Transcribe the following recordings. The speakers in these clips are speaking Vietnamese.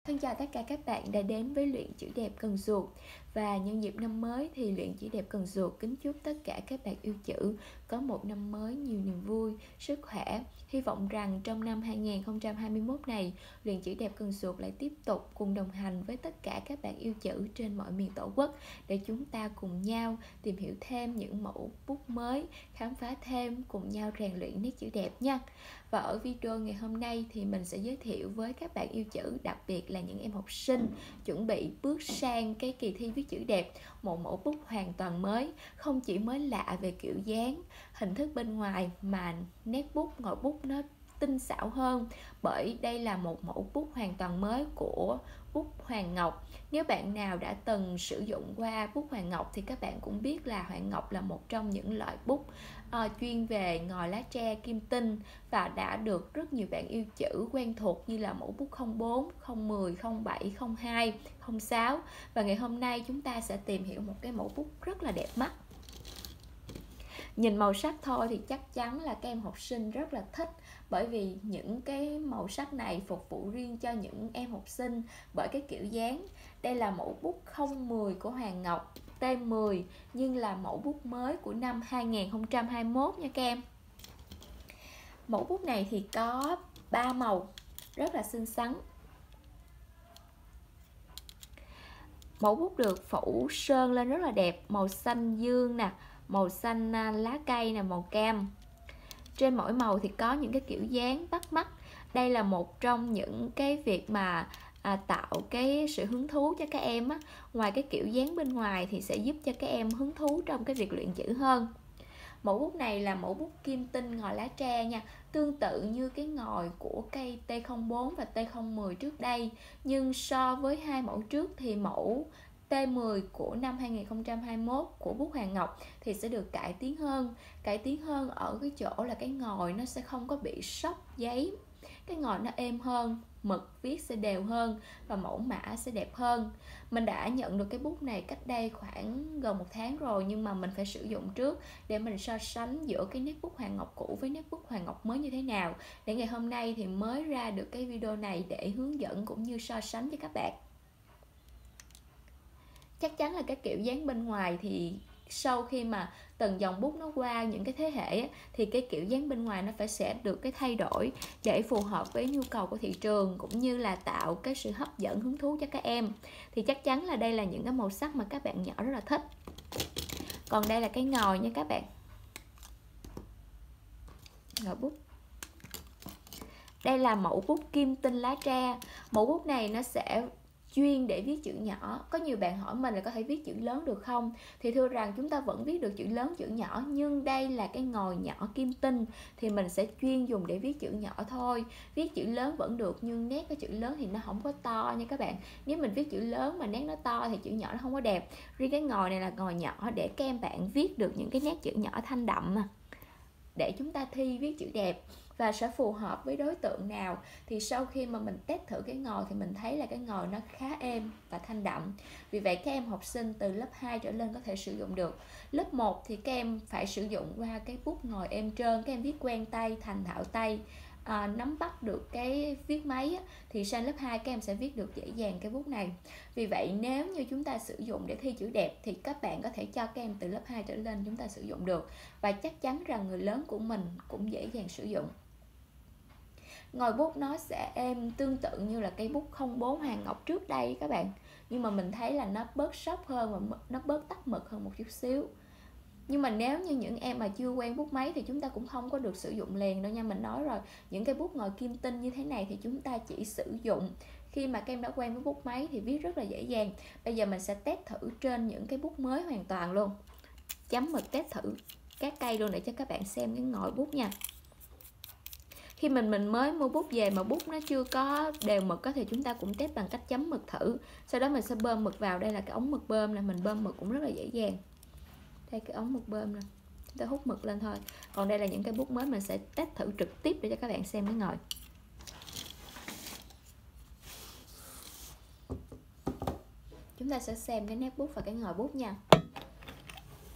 Thân chào tất cả các bạn đã đến với luyện chữ đẹp Cần Duộc. Và nhân dịp năm mới thì luyện chữ đẹp Cần Duộc kính chúc tất cả các bạn yêu chữ có một năm mới nhiều niềm vui, sức khỏe. Hy vọng rằng trong năm 2021 này, luyện chữ đẹp Cần Duộc lại tiếp tục cùng đồng hành với tất cả các bạn yêu chữ trên mọi miền Tổ quốc để chúng ta cùng nhau tìm hiểu thêm những mẫu bút mới, khám phá thêm, cùng nhau rèn luyện nét chữ đẹp nha. Và ở video ngày hôm nay thì mình sẽ giới thiệu với các bạn yêu chữ, đặc biệt là những em học sinh chuẩn bị bước sang cái kỳ thi viết chữ đẹp, một mẫu bút hoàn toàn mới, không chỉ mới lạ về kiểu dáng, hình thức bên ngoài mà nét bút, ngòi bút nó tinh xảo hơn, bởi đây là một mẫu bút hoàn toàn mới của bút Hoàng Ngọc. Nếu bạn nào đã từng sử dụng qua bút Hoàng Ngọc thì các bạn cũng biết là Hoàng Ngọc là một trong những loại bút chuyên về ngòi lá tre kim tinh và đã được rất nhiều bạn yêu chữ quen thuộc như là mẫu bút 04, 010, 07, 02, 06. Và ngày hôm nay chúng ta sẽ tìm hiểu một cái mẫu bút rất là đẹp mắt. Nhìn màu sắc thôi thì chắc chắn là các em học sinh rất là thích, bởi vì những cái màu sắc này phục vụ riêng cho những em học sinh bởi cái kiểu dáng. Đây là mẫu bút 010 của Hoàng Ngọc, T10, nhưng là mẫu bút mới của năm 2021 nha các em. Mẫu bút này thì có 3 màu rất là xinh xắn. Mẫu bút được phủ sơn lên rất là đẹp, màu xanh dương nè, màu xanh lá cây nè, màu cam. Trên mỗi màu thì có những cái kiểu dáng bắt mắt. Đây là một trong những cái việc mà tạo cái sự hứng thú cho các em á. Ngoài cái kiểu dáng bên ngoài thì sẽ giúp cho các em hứng thú trong cái việc luyện chữ hơn. Mẫu bút này là mẫu bút kim tinh ngòi lá tre nha, tương tự như cái ngòi của cây T04 và T010 trước đây. Nhưng so với hai mẫu trước thì mẫu T10 của năm 2021 của bút Hoàng Ngọc thì sẽ được cải tiến hơn. Cải tiến hơn ở cái chỗ là cái ngòi nó sẽ không có bị xóc giấy, cái ngòi nó êm hơn, mực viết sẽ đều hơn và mẫu mã sẽ đẹp hơn. Mình đã nhận được cái bút này cách đây khoảng gần 1 tháng rồi, nhưng mà mình phải sử dụng trước để mình so sánh giữa cái nét bút Hoàng Ngọc cũ với nét bút Hoàng Ngọc mới như thế nào, để ngày hôm nay thì mới ra được cái video này để hướng dẫn cũng như so sánh cho các bạn. Chắc chắn là cái kiểu dáng bên ngoài thì sau khi mà từng dòng bút nó qua những cái thế hệ thì cái kiểu dáng bên ngoài nó sẽ được cái thay đổi để phù hợp với nhu cầu của thị trường, cũng như là tạo cái sự hấp dẫn hứng thú cho các em. Thì chắc chắn là đây là những cái màu sắc mà các bạn nhỏ rất là thích. Còn đây là cái ngòi nha các bạn, ngòi bút. Đây là mẫu bút kim tinh lá tre. Mẫu bút này nó sẽ chuyên để viết chữ nhỏ. Có nhiều bạn hỏi mình là có thể viết chữ lớn được không? Thì thưa rằng chúng ta vẫn viết được chữ lớn, chữ nhỏ, nhưng đây là cái ngòi nhỏ kim tinh thì mình sẽ chuyên dùng để viết chữ nhỏ thôi. Viết chữ lớn vẫn được, nhưng nét cái chữ lớn thì nó không có to nha các bạn. Nếu mình viết chữ lớn mà nét nó to thì chữ nhỏ nó không có đẹp. Riêng cái ngòi này là ngòi nhỏ để các em bạn viết được những cái nét chữ nhỏ thanh đậm mà, để chúng ta thi viết chữ đẹp. Và sẽ phù hợp với đối tượng nào thì sau khi mà mình test thử cái ngòi thì mình thấy là cái ngòi nó khá êm và thanh đậm. Vì vậy các em học sinh từ lớp 2 trở lên có thể sử dụng được. Lớp 1 thì các em phải sử dụng qua cái bút ngòi êm trơn, các em viết quen tay, thành thạo tay, nắm bắt được cái viết máy á, thì sang lớp 2 các em sẽ viết được dễ dàng cái bút này. Vì vậy nếu như chúng ta sử dụng để thi chữ đẹp thì các bạn có thể cho các em từ lớp 2 trở lên chúng ta sử dụng được, và chắc chắn rằng người lớn của mình cũng dễ dàng sử dụng. Ngòi bút nó sẽ êm tương tự như là cây bút 04 Hoàng Ngọc trước đây các bạn, nhưng mà mình thấy là nó bớt xóc hơn và nó bớt tắt mực hơn một chút xíu. Nhưng mà nếu như những em mà chưa quen bút máy thì chúng ta cũng không có được sử dụng liền đâu nha. Mình nói rồi, những cái bút ngòi kim tinh như thế này thì chúng ta chỉ sử dụng khi mà các em đã quen với bút máy thì viết rất là dễ dàng. Bây giờ mình sẽ test thử trên những cái bút mới hoàn toàn luôn, chấm mực test thử các cây luôn để cho các bạn xem cái ngòi bút nha. Khi mình mới mua bút về mà bút nó chưa có đều mực thì chúng ta cũng test bằng cách chấm mực thử. Sau đó mình sẽ bơm mực vào. Đây là cái ống mực bơm nè, mình bơm mực cũng rất là dễ dàng. Đây cái ống mực bơm nè, chúng ta hút mực lên thôi. Còn đây là những cái bút mới, mình sẽ test thử trực tiếp để cho các bạn xem cái ngòi. Chúng ta sẽ xem cái nét bút và cái ngòi bút nha.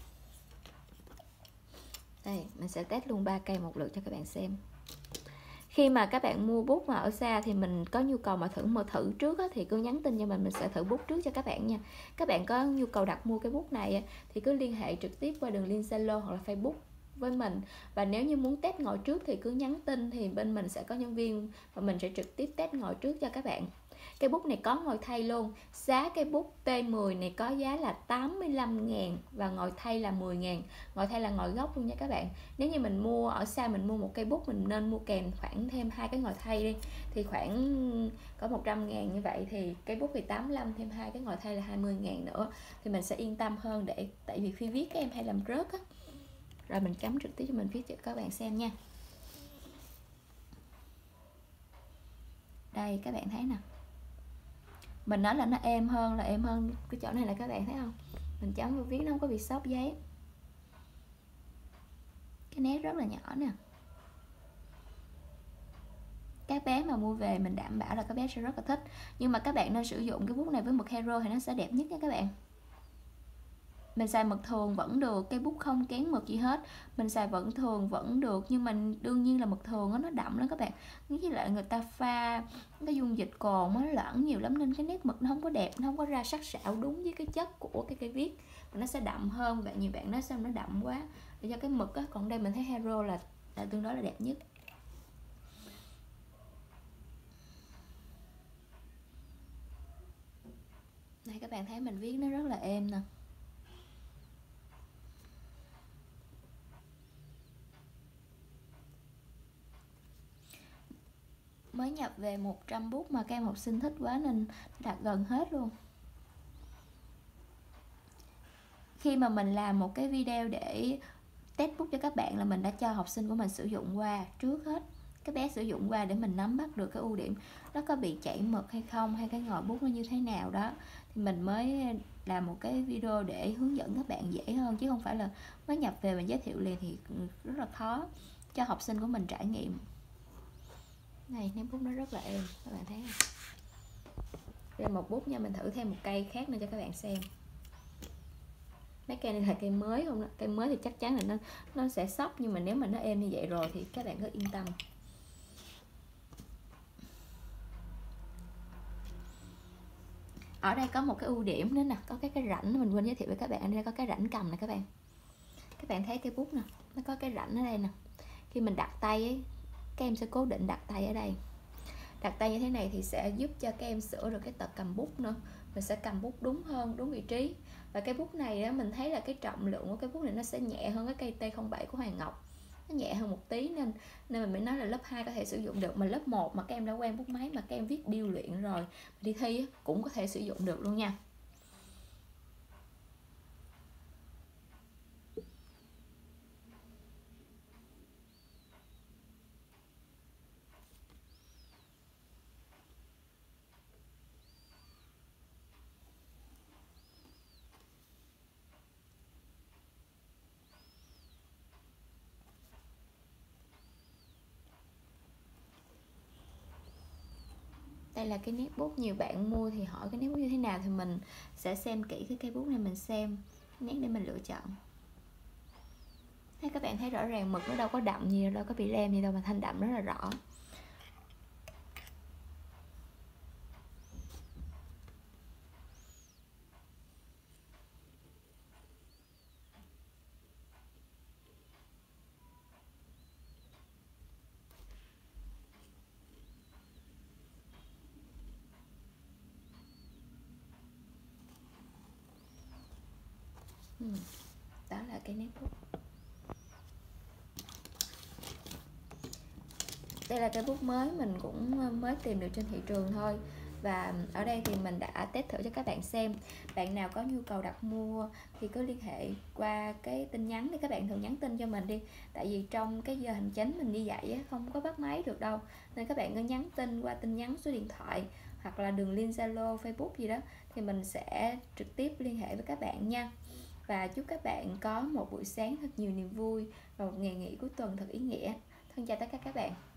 Đây, mình sẽ test luôn 3 cây một lượt cho các bạn xem. Khi mà các bạn mua bút mà ở xa thì mình có nhu cầu mà thử trước á, thì cứ nhắn tin cho mình sẽ thử bút trước cho các bạn nha. Các bạn có nhu cầu đặt mua cái bút này thì cứ liên hệ trực tiếp qua đường link Zalo hoặc là Facebook với mình. Và nếu như muốn test ngồi trước thì cứ nhắn tin, thì bên mình sẽ có nhân viên và mình sẽ trực tiếp test ngồi trước cho các bạn. Cây bút này có ngồi thay luôn. Giá cây bút T10 này có giá là 85.000 và ngồi thay là 10.000. Ngồi thay là ngồi gốc luôn nha các bạn. Nếu như mình mua ở xa, mình mua một cây bút, mình nên mua kèm khoảng thêm 2 cái ngồi thay đi, thì khoảng có 100.000. Như vậy thì cây bút thì 85 thêm 2 cái ngồi thay là 20.000 nữa, thì mình sẽ yên tâm hơn. Tại vì khi viết các em hay làm rớt á. Rồi mình cắm trực tiếp cho mình viết cho các bạn xem nha. Đây các bạn thấy nè, mình nói là nó êm hơn cái chỗ này là các bạn thấy không, mình chấm vào viết nó không có bị xốc giấy. Cái nét rất là nhỏ nè. Các bé mà mua về mình đảm bảo là các bé sẽ rất là thích. Nhưng mà các bạn nên sử dụng cái bút này với mực hero thì nó sẽ đẹp nhất nha các bạn. Mình xài mực thường vẫn được, cây bút không kén mực gì hết, mình xài vẫn thường vẫn được. Nhưng mà đương nhiên là mực thường nó đậm lắm các bạn, với lại người ta pha cái dung dịch cồn nó lẫn nhiều lắm, nên cái nét mực nó không có đẹp, nó không có ra sắc sảo đúng với cái chất của cái cây viết, nó sẽ đậm hơn. Và nhiều bạn nói sao nó đậm quá để cho cái mực á. Còn đây mình thấy hero là tương đối là đẹp nhất. Đây các bạn thấy mình viết nó rất là êm nè. Mới nhập về 100 bút mà các em học sinh thích quá nên đặt gần hết luôn. Khi mà mình làm một cái video để test bút cho các bạn là mình đã cho học sinh của mình sử dụng qua trước hết. Các bé sử dụng qua để mình nắm bắt được cái ưu điểm nó có bị chảy mực hay không, hay cái ngòi bút nó như thế nào đó, thì mình mới làm một cái video để hướng dẫn các bạn dễ hơn, chứ không phải là mới nhập về mình giới thiệu liền thì rất là khó cho học sinh của mình trải nghiệm. Này, ném bút nó rất là êm, các bạn thấy không? Đây là một bút nha, mình thử thêm một cây khác nữa cho các bạn xem. Mấy cây này là cây mới không đó. Cây mới thì chắc chắn là nó sẽ sốc, nhưng mà nếu mà nó êm như vậy rồi thì các bạn cứ yên tâm. Ở đây có một cái ưu điểm nữa nè, có cái rãnh mình quên giới thiệu với các bạn. Ở đây có cái rãnh cầm nè các bạn. Các bạn thấy cây bút nè, nó có cái rãnh ở đây nè. Khi mình đặt tay ấy, các em sẽ cố định đặt tay ở đây. Đặt tay như thế này thì sẽ giúp cho các em sửa được cái tật cầm bút nữa. Mình sẽ cầm bút đúng hơn, đúng vị trí. Và cái bút này đó, mình thấy là cái trọng lượng của cái bút này nó sẽ nhẹ hơn cái cây T07 của Hoàng Ngọc. Nó nhẹ hơn một tí, nên mình mới nói là lớp 2 có thể sử dụng được. Mà lớp 1 mà các em đã quen bút máy, mà các em viết điêu luyện rồi, đi thi cũng có thể sử dụng được luôn nha. Đây là cái nét bút, nhiều bạn mua thì hỏi cái nét bút như thế nào, thì mình sẽ xem kỹ cái cây bút này, mình xem nét để mình lựa chọn. Thế các bạn thấy rõ ràng mực nó đâu có đậm gì, đâu có bị lem gì đâu, mà thanh đậm rất là rõ. Đó là cái nét bút. Đây là cái bút mới, mình cũng mới tìm được trên thị trường thôi. Và ở đây thì mình đã test thử cho các bạn xem. Bạn nào có nhu cầu đặt mua thì cứ liên hệ qua cái tin nhắn đi, các bạn thường nhắn tin cho mình đi. Tại vì trong cái giờ hành chánh mình đi dạy không có bắt máy được đâu, nên các bạn cứ nhắn tin qua tin nhắn số điện thoại hoặc là đường link Zalo, Facebook gì đó, thì mình sẽ trực tiếp liên hệ với các bạn nha. Và chúc các bạn có một buổi sáng thật nhiều niềm vui và một ngày nghỉ cuối tuần thật ý nghĩa. Thân chào tất cả các bạn.